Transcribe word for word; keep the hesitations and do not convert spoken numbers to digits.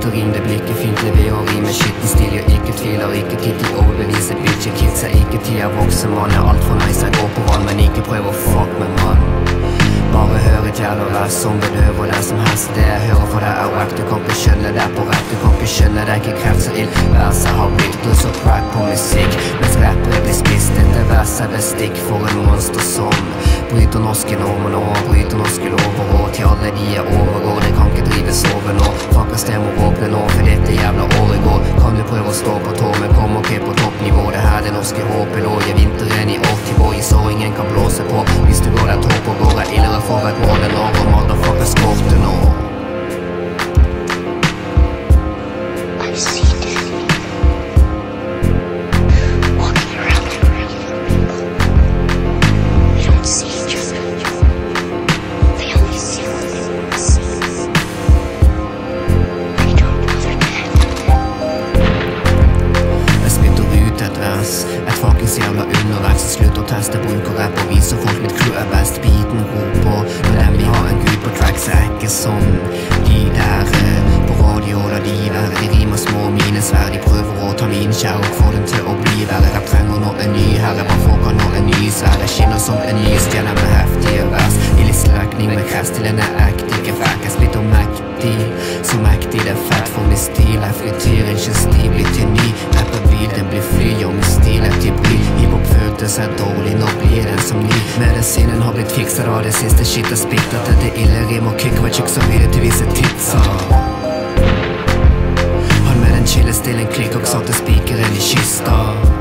Fint og rim, det blir ikke fint, lever og rime. Skitten stil, jeg ikke tviler, ikke tid til overbevise. Bitch, jeg kidser, ikke tid av voksen mann. Er alt for nice, jeg går på vann, men ikke prøv å fuck med mann. Bare hør et jævla vers som bedøver den som helst. Det jeg hører for deg er wack, du kan ikke skjønne det på rett. Du kan ikke skjønne det, ikke kreft så ild. Verset har blitt plus og crack på musikk, mens rappere blir spist. Dette verset er bestikk for en monster som bryter norske normer nå, bryter norske lover. Og til alle de er overgår, det kan ikke drives over nå. Fuckers det må åpne nå, for dette jævla året går. Kan du prøve å stå på tå, men kom ikke på toppnivå. Det her det norske håpet lå, jeg vinteren i åttivå. Så ingen kan blåse på, hvis du går der topp og går er ildere for et mål en år, og motherfucker skorte nå. Et fuckings jævla underverk som slutter å teste, bruker rapp og viser folk mitt crew er best. Beaten roper når dem vil ha en gud på tracks er ikke sånn. De der på radio da de være, de rimer små mine svær. De prøver å ta min kjær og få den til å bli verre. Rapp trenger nå en ny herre, bare folk har nå en ny svær. Jeg skinner som en ny stjerne med heftige vers. I listrekning med krest til en er ekte, ikke fæk. Jeg splitter mektig, så mektig det er fett for min stil. Jeg flytter ikke stil, blir til ny. Rapper bil, den blir fly, og min stil er til bry. Hiphop føltes er dårlig, nå blir den som ny. Medisinen har blitt fikset av det siste shit jeg spittet. Dette ille rim og kick var tjukk så videre til vise titsa. Han med den chille stilen klikk og satte spikeren i kysta.